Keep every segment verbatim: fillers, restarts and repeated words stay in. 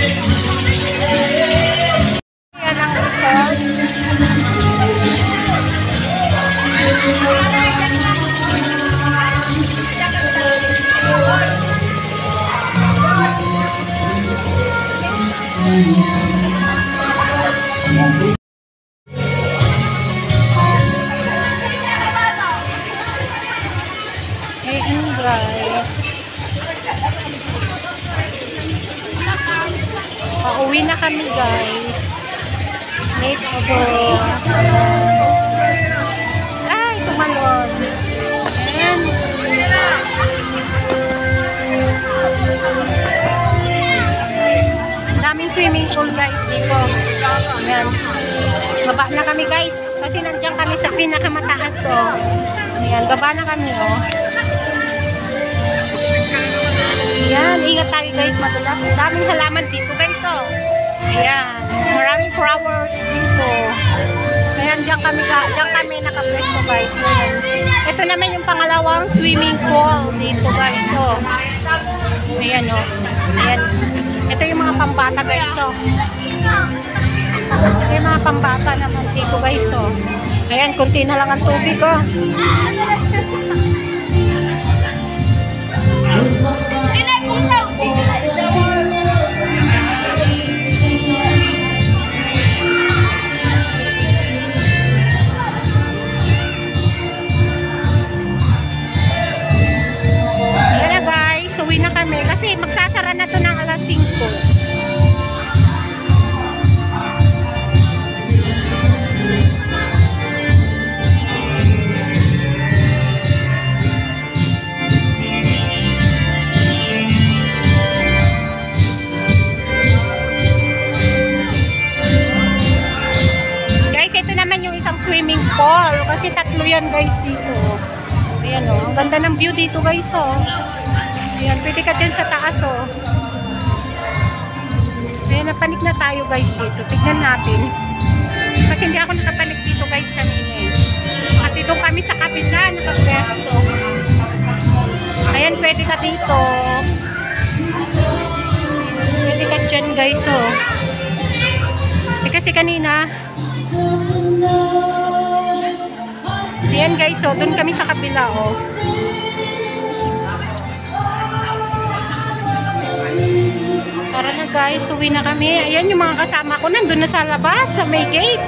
Yan ang resort. Ayan guys. Pauwi na kami guys. Let's go. Ay, tumalon. Ayan. Daming swimming pool guys dito. Ayan. Baba na kami guys. Kasi nandiyan kami sa pinakamataas. Oh. Ayan, baba na kami oh. Ayan, ingat tayo guys, madulas. Daming halaman dito guys, oh. Ayan, maraming flowers dito. Ayan, dyan kami, dyan kami naka-pwesto guys. Ayan. Ito naman yung pangalawang swimming pool dito guys, oh. Ayan, oh. Ayan. Ito yung mga pambata guys, oh. Ito yung mga pambata naman dito guys, oh. Ayan, kunti na lang ang tubig, oh. Kasi magsasara na to ng alas singko. Guys, ito naman yung isang swimming pool. Kasi tatlo yan guys dito. Ayan o. Ang ganda ng view dito guys o. Ayan, pwede ka din sa taas, oh. Ayan, napanik na tayo, guys, dito. Tignan natin. Kasi hindi ako nakapanik dito, guys, kanina, eh. Kasi doon kami sa kabila, nakapresto. Ayan, pwede ka dito. Pwede ka dyan, guys, oh. Eh, kasi kanina, ayan, guys, oh. Doon kami sa kabila, oh. Tara na guys, uwi na kami. Ayan yung mga kasama ko, nandun na sa labas, sa may gate.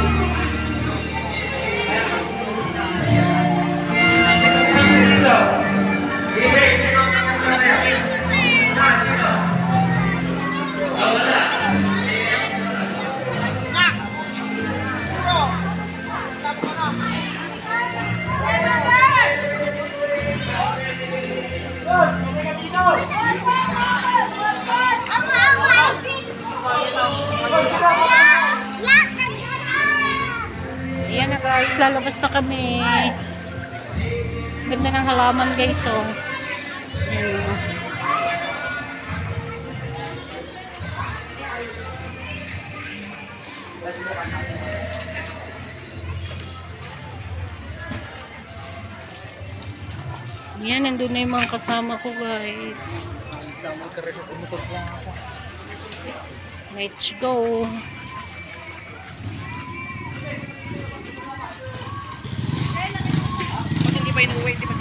Ayan na guys, lalabas na kami. Ganda ng halaman guys, oh. Ayan. Ayan, nandun na yung mga kasama ko guys. Let's go. Hindi pa inuwi, di ba?